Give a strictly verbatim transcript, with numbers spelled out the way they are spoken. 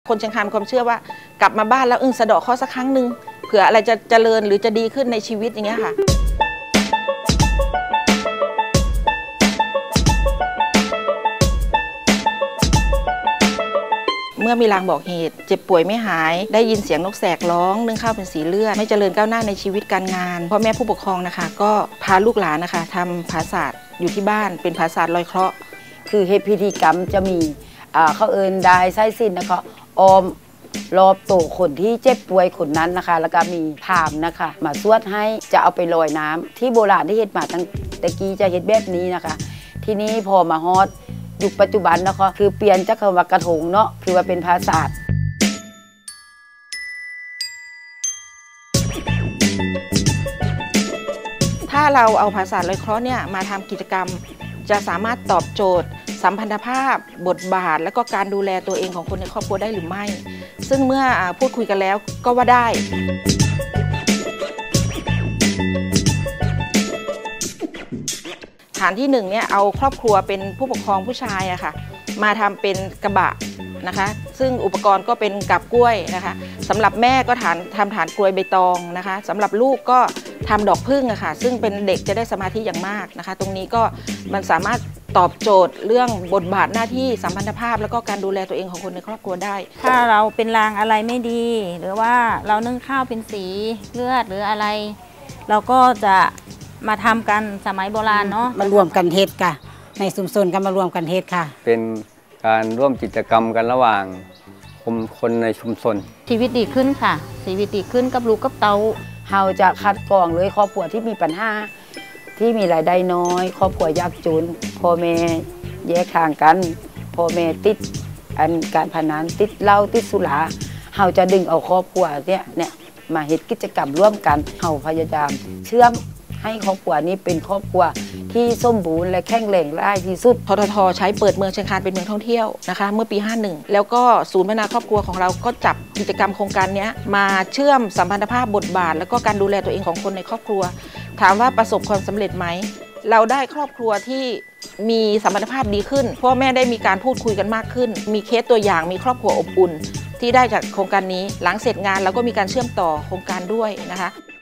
คนเชียงคานมีความเชื่อว่ากลับมาบ้านแล้วอึ้งสะเดาะเคราะห์สักครั้งหนึ่งเผื่ออะไรจะเจริญหรือจะดีขึ้นในชีวิตอย่างเงี้ยค่ะเมื่อมีลางบอกเหตุเจ็บป่วยไม่หายได้ยินเสียงนกแสกร้องนึ่งข้าวเป็นสีเลือดไม่เจริญก้าวหน้าในชีวิตการงานพ่อแม่ผู้ปกครองนะคะก็พาลูกหลานนะคะทำผาศาสตร์อยู่ที่บ้านเป็นผาศาสตร์ลอยเคราะห์คือเฮพิธีกรรมจะมีเขาเอิญได้ไส้สิ้นนะคะออมรอบโตคนที่เจ็บป่วยคนนั้นนะคะแล้วก็มีพามนะคะมาสวดให้จะเอาไปลอยน้ำที่โบราณที่เฮ็ดมาตั้งแต่กี้จะเฮ็ดแบบนี้นะคะทีนี้พอมาฮอดยุคปัจจุบันนะคะคือเปลี่ยนจากคำว่ากระทงเนาะคือว่าเป็นภาษาถ้าเราเอาภาษาลอยเคราะห์เนี่ยมาทำกิจกรรมจะสามารถตอบโจทย์สัมพันธภาพบทบาทและก็การดูแลตัวเองของคนในครอบครัวได้หรือไม่ซึ่งเมื่อพูดคุยกันแล้วก็ว่าได้ฐานที่หนึ่งเนี่ยเอาครอบครัวเป็นผู้ปกครองผู้ชายอะค่ะมาทำเป็นกระบะนะคะซึ่งอุปกรณ์ก็เป็นกับกล้วยนะคะสำหรับแม่ก็ฐานทำฐานกล้วยใบตองนะคะสำหรับลูกก็ทำดอกผึ้งอะค่ะซึ่งเป็นเด็กจะได้สมาธิอย่างมากนะคะตรงนี้ก็มันสามารถตอบโจทย์เรื่องบทบาทหน้าที่สัมพันธภาพแล้วก็การดูแลตัวเองของคนในครอบครัวได้ถ้าเราเป็นลางอะไรไม่ดีหรือว่าเรานึ่งข้าวเป็นสีเลือดหรืออะไรเราก็จะมาทำกันสมัยโบราณเนาะมารวมกันเฮ็ดค่ะในชุมชนก็มารวมกันเฮ็ดค่ะเป็นการร่วมกิจกรรมกันระหว่างคนในชุมชนชีวิตดีขึ้นค่ะชีวิตดีขึ้นกับลูกกับเต้าเราจะคัดกรองเลยครอบครัวที่มีปัญหาที่มีรายได้น้อยครอบครัวยากจนพ่อแม่แยกทางกันพ่อแม่ติดอันการพนันติดเหล้าติดสุราเราจะดึงเอาครอบครัวเนี่ยเนี่ยมาเฮ็ดกิจกรรมร่วมกันเราพยายามเชื่อมให้ครอบครัวนี้เป็นครอบครัวที่สมบูรณ์และแข็งแรงได้ที่สุดทททใช้เปิดเมืองเชียงคานเป็นเมืองท่องเที่ยวนะคะเมื่อปีห้าสิบเอ็ดแล้วก็ศูนย์พัฒนาครอบครัวของเราก็จับกิจกรรมโครงการนี้มาเชื่อมสัมพันธภาพบทบาทแล้วก็การดูแลตัวเองของคนในครอบครัวถามว่าประสบความสำเร็จไหมเราได้ครอบครัวที่มีสัมพันธภาพดีขึ้นพ่อแม่ได้มีการพูดคุยกันมากขึ้นมีเคสตัวอย่างมีครอบครัวอบอุ่นที่ได้จากโครงการนี้หลังเสร็จงานเราก็มีการเชื่อมต่อโครงการด้วยนะคะ